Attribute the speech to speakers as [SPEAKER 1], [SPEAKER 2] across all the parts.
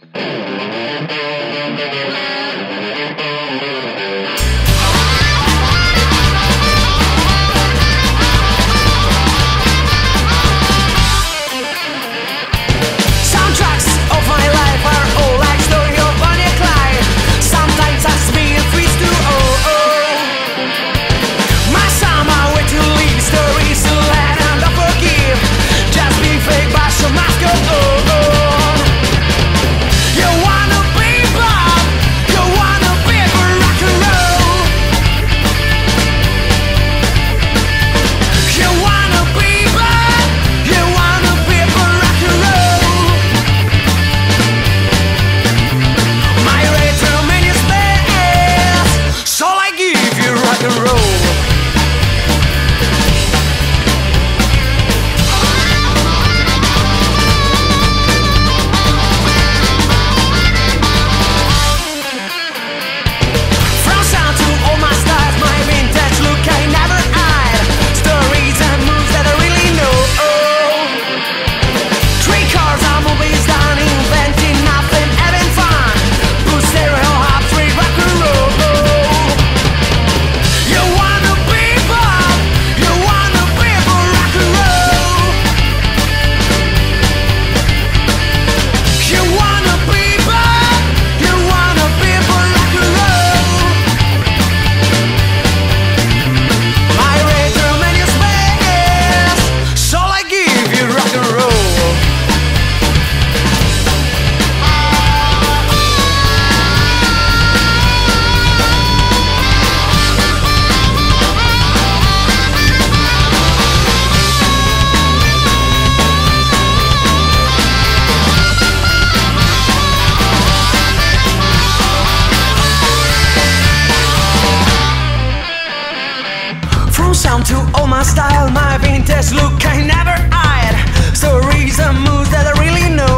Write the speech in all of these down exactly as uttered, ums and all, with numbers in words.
[SPEAKER 1] sound to all my style, my vintage look I never hide. Stories and moves that I really know.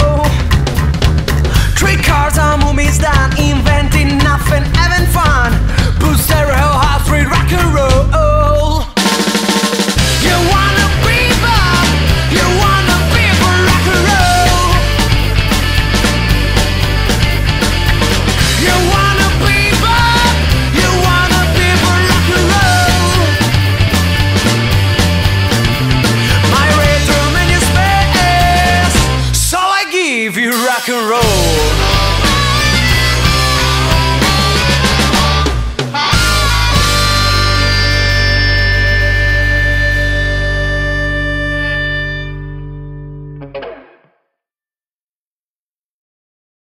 [SPEAKER 1] Trick cards and movies done, inventing nothing, having fun. Put stereo, half free rock and roll. You wanna be Bob, you wanna be for rock and roll. You wanna be Bob, you wanna be for rock and roll. My retro menu space, so I give you rock and roll.